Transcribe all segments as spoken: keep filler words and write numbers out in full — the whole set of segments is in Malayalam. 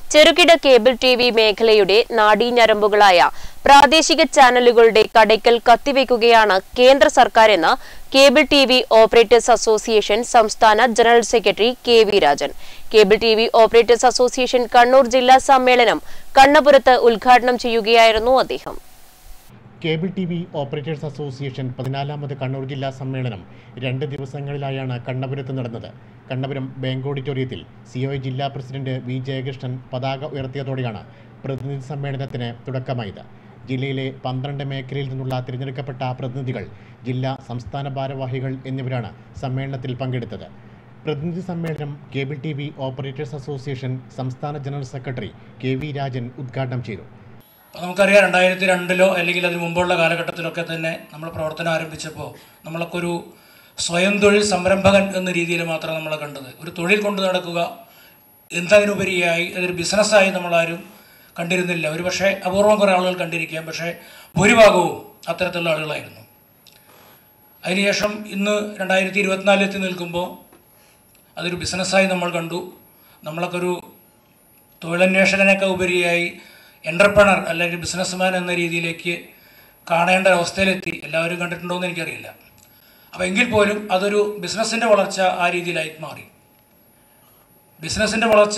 ചെറുകിട കേബിൾ ടി വി മേഖലയുടെ നാഡീഞരമ്പുകളായ പ്രാദേശിക ചാനലുകളുടെ കടയ്ക്കൽ കത്തിവെക്കുകയാണ് കേന്ദ്ര സർക്കാരെന്ന് cable T V operators association സംസ്ഥാന general secretary K V Rajan. Cable T V operators association Kannur ജില്ലാ സമ്മേളനം കണ്ണപുരത്ത് ഉദ്ഘാടനം ചെയ്യുകയായിരുന്നു അദ്ദേഹം. കേബിൾ ടി വി ഓപ്പറേറ്റേഴ്സ് അസോസിയേഷൻ പതിനാലാമത് കണ്ണൂർ ജില്ലാ സമ്മേളനം രണ്ട് ദിവസങ്ങളിലായാണ് കണ്ണപുരത്ത് നടന്നത്. കണ്ണപുരം ബാങ്ക് ഓഡിറ്റോറിയത്തിൽ സി ഒ ജില്ലാ പ്രസിഡന്റ് വി ജയകൃഷ്ണൻ പതാക ഉയർത്തിയതോടെയാണ് പ്രതിനിധി സമ്മേളനത്തിന് തുടക്കമായത്. ജില്ലയിലെ പന്ത്രണ്ട് മേഖലയിൽ നിന്നുള്ള തിരഞ്ഞെടുക്കപ്പെട്ട പ്രതിനിധികൾ, ജില്ലാ സംസ്ഥാന ഭാരവാഹികൾ എന്നിവരാണ് സമ്മേളനത്തിൽ പങ്കെടുത്തത്. പ്രതിനിധി സമ്മേളനം cable T V operators association സംസ്ഥാന general secretary K V Rajan ഉദ്ഘാടനം ചെയ്തു. നമുക്കറിയാം, രണ്ടായിരത്തി രണ്ടിലോ അല്ലെങ്കിൽ അതിന് മുമ്പുള്ള കാലഘട്ടത്തിലൊക്കെ തന്നെ നമ്മൾ പ്രവർത്തനം ആരംഭിച്ചപ്പോൾ നമ്മളൊക്കെ ഒരു സ്വയം തൊഴിൽ സംരംഭകൻ എന്ന രീതിയിൽ മാത്രം നമ്മൾ കണ്ടത്. ഒരു തൊഴിൽ കൊണ്ടു നടക്കുക എന്നതിനുപരിയായി അതൊരു ബിസിനസ്സായി നമ്മളാരും കണ്ടിരുന്നില്ല. ഒരു പക്ഷേ അപൂർവം കുറേ ആളുകൾ കണ്ടിരിക്കാം, പക്ഷേ ഭൂരിഭാഗവും അത്തരത്തിലുള്ള ആളുകളായിരുന്നു. അതിനുശേഷം ഇന്ന് രണ്ടായിരത്തി ഇരുപത്തിനാലിലെത്തി നിൽക്കുമ്പോൾ അതൊരു ബിസിനസ്സായി നമ്മൾ കണ്ടു. നമ്മളൊക്കെ ഒരു തൊഴിലന്വേഷകനൊക്കെ ഉപരിയായി എൻ്റർപ്രണർ അല്ലെങ്കിൽ ബിസിനസ്മാൻ എന്ന രീതിയിലേക്ക് കാണേണ്ട അവസ്ഥയിലെത്തി. എല്ലാവരും കണ്ടിട്ടുണ്ടോ എന്ന് എനിക്കറിയില്ല. അപ്പോൾ എങ്കിൽ പോലും അതൊരു ബിസിനസ്സിൻ്റെ വളർച്ച ആ രീതിയിലായി മാറി. ബിസിനസ്സിൻ്റെ വളർച്ച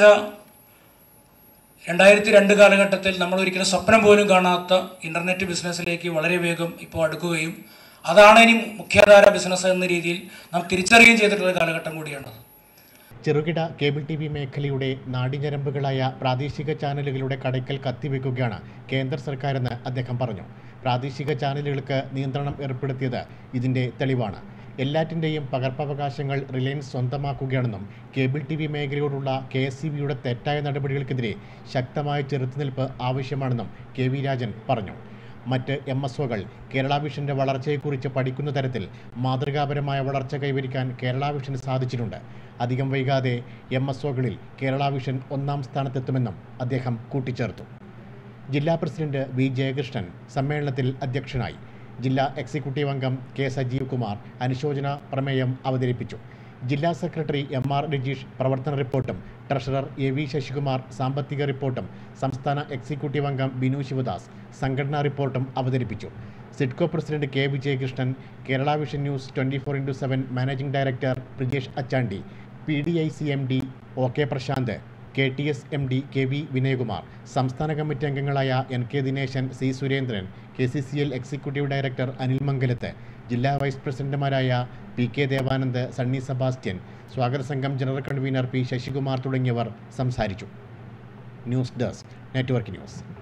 രണ്ടായിരത്തി രണ്ട് കാലഘട്ടത്തിൽ നമ്മൾ ഒരിക്കലും സ്വപ്നം പോലും കാണാത്ത ഇൻ്റർനെറ്റ് ബിസിനസ്സിലേക്ക് വളരെ വേഗം ഇപ്പോൾ അടുക്കുകയും അതാണ് ഇനി മുഖ്യധാര ബിസിനസ് എന്ന രീതിയിൽ നാം തിരിച്ചറിയുകയും ചെയ്തിട്ടുള്ള കാലഘട്ടം കൂടിയാണത്. ചെറുകിട കേബിൾ ടി വി മേഖലയുടെ നാഡീഞരമ്പുകളായ പ്രാദേശിക ചാനലുകളുടെ കടയ്ക്കൽ കത്തിവെക്കുകയാണ് കേന്ദ്ര സർക്കാരെന്ന് അദ്ദേഹം പറഞ്ഞു. പ്രാദേശിക ചാനലുകൾക്ക് നിയന്ത്രണം ഏർപ്പെടുത്തിയത് ഇതിൻ്റെ തെളിവാണ്. എല്ലാറ്റിൻ്റെയും പകർപ്പവകാശങ്ങൾ റിലയൻസ് സ്വന്തമാക്കുകയാണെന്നും കേബിൾ ടി വി മേഖലയോടുള്ള കെ എസ് ഇ ബിയുടെ തെറ്റായ നടപടികൾക്കെതിരെ ശക്തമായ ചെറുത്തുനിൽപ്പ് ആവശ്യമാണെന്നും കെ വി രാജൻ പറഞ്ഞു. മറ്റ് എം എസ് ഒകൾ കേരള വിഷൻ്റെ വളർച്ചയെക്കുറിച്ച് പഠിക്കുന്ന തരത്തിൽ മാതൃകാപരമായ വളർച്ച കൈവരിക്കാൻ കേരള വിഷന് സാധിച്ചിട്ടുണ്ട്. അധികം വൈകാതെ എം എസ് ഒകളിൽ കേരള വിഷൻ ഒന്നാം സ്ഥാനത്തെത്തുമെന്നും അദ്ദേഹം കൂട്ടിച്ചേർത്തു. ജില്ലാ പ്രസിഡന്റ് വി ജയകൃഷ്ണൻ സമ്മേളനത്തിൽ അധ്യക്ഷനായി. ജില്ലാ എക്സിക്യൂട്ടീവ് അംഗം കെ സജീവ് കുമാർ അനുശോചന പ്രമേയം അവതരിപ്പിച്ചു. ജില്ലാ സെക്രട്ടറി എം ആർ രജീഷ് പ്രവർത്തന റിപ്പോർട്ടും ട്രഷറർ എ വി ശശികുമാർ സാമ്പത്തിക റിപ്പോർട്ടും സംസ്ഥാന എക്സിക്യൂട്ടീവ് അംഗം ബിനു ശിവദാസ് സംഘടനാ റിപ്പോർട്ടും അവതരിപ്പിച്ചു. SIDCO president K Vijayakrishnan, Kerala vision news twenty four into seven managing director Brijesh Achandi, P D I C M D O K Prashanth, K T S M D K V Vinayakumar, സംസ്ഥാന കമ്മിറ്റി അംഗങ്ങളായ N K Dineshan, C Surendran, K C C L executive director Anil Mangalath, ജില്ലാ വൈസ് പ്രസിഡന്റുമാരായ പി കെ ദേവാനന്ദ്, സണ്ണി സെബാസ്റ്റ്യൻ, സ്വാഗത സംഘം ജനറൽ കൺവീനർ പി ശശികുമാർ തുടങ്ങിയവർ സംസാരിച്ചു. News desk, network news.